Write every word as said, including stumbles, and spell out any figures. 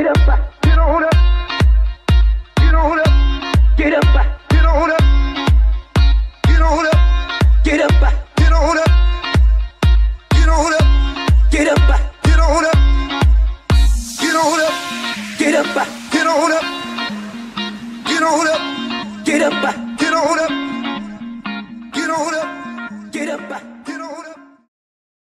up, get on up, get on up, get up, get on up, get on up, get up, get on up, get on up, get up, get on up, get on up, get up, get on up, get on up, get up, get on up.